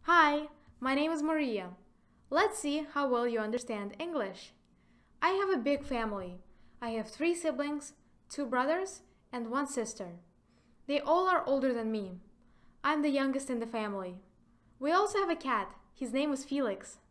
Hi, my name is Maria. Let's see how well you understand English. I have a big family. I have 3 siblings, 2 brothers, and 1 sister. They all are older than me. I'm the youngest in the family. We also have a cat. His name is Felix.